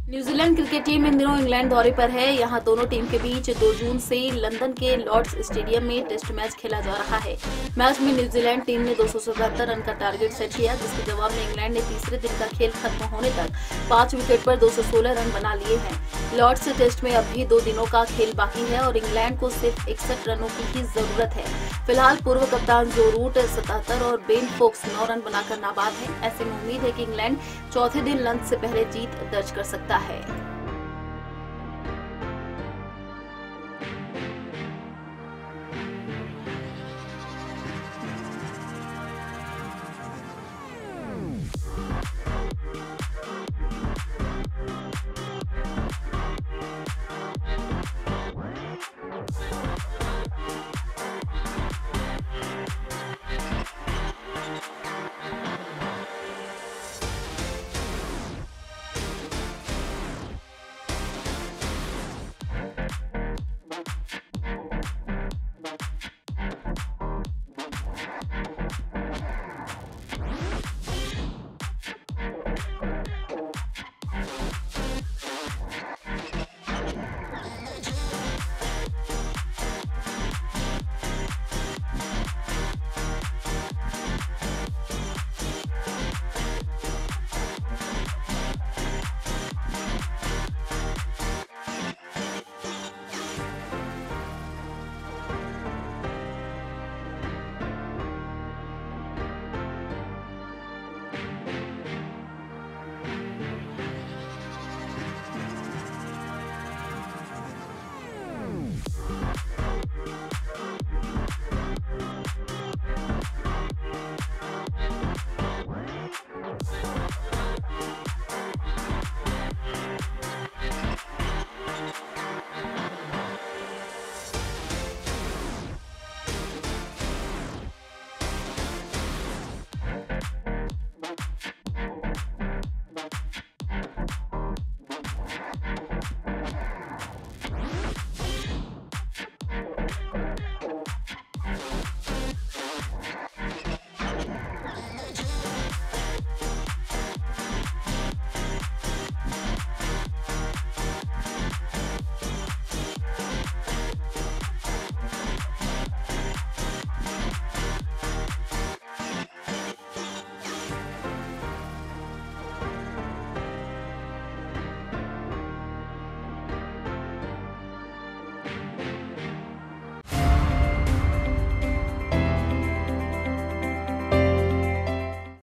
New Zealand cricket team इन दिनों England दौरे पर है। यहां दोनों टीम के बीच 2 जून से लंदन के लॉर्ड्स स्टेडियम में टेस्ट मैच खेला जा रहा है। मैच में न्यूजीलैंड टीम ने 277 रन का टारगेट सेट किया, जिसके जवाब में इंग्लैंड ने तीसरे दिन का खेल खत्म होने तक 5 विकेट पर 216 रन बना लिए हैं। लॉर्ड्स टेस्ट में अभी 2 दिनों का खेल बाकी है और इंग्लैंड को सिर्फ 61 रनों की ही जरूरत है। फिलहाल पूर्व कप्तान जो रूट 77 और बेन फोक्स 9 रन बनाकर नाबाद है। ऐसे में उम्मीद है कि इंग्लैंड चौथे दिन लंच से पहले जीत दर्ज कर सकता है।